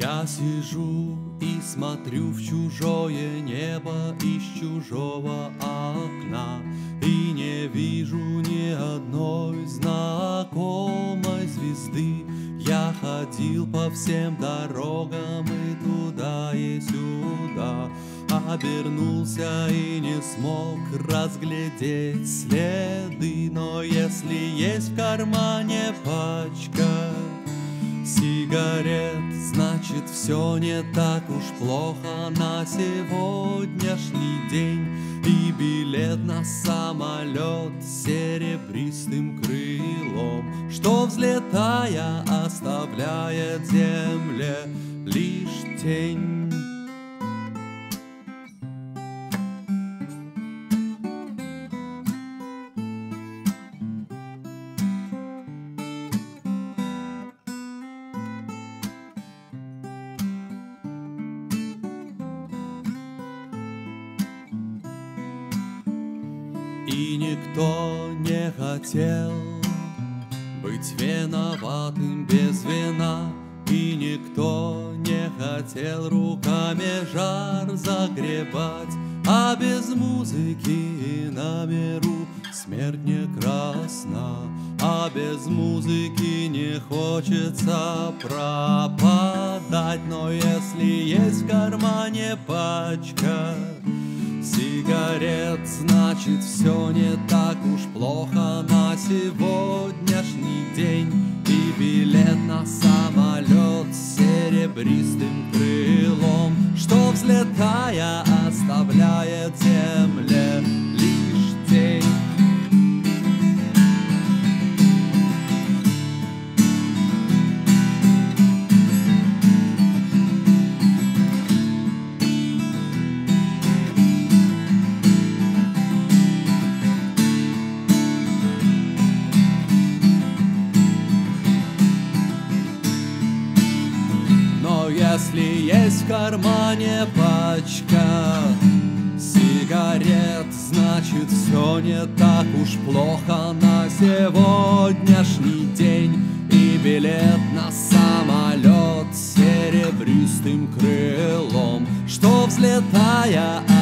Я сижу и смотрю в чужое небо из чужого окна, и не вижу ни одной знакомой звезды. Я ходил по всем дорогам и туда, и сюда, обернулся и не смог разглядеть следы. Но если есть в кармане пачка сигарет, значит, все не так уж плохо на сегодняшний день. И билет на самолет с серебристым крылом, что, взлетая, оставляет земле лишь тень. И никто не хотел быть виноватым без вина, и никто не хотел руками жар загребать, а без музыки и на миру смерть не красна, а без музыки не хочется пропадать. Но если есть в кармане пачка сигарет, значит, все не так уж плохо на сегодняшний день. И билет на самолет с серебристым крылом, что, взлетая, оставляет земле лишь тень. Если есть в кармане пачка сигарет, значит, все не так уж плохо на сегодняшний день. И билет на самолет с серебристым крылом, что, взлетая,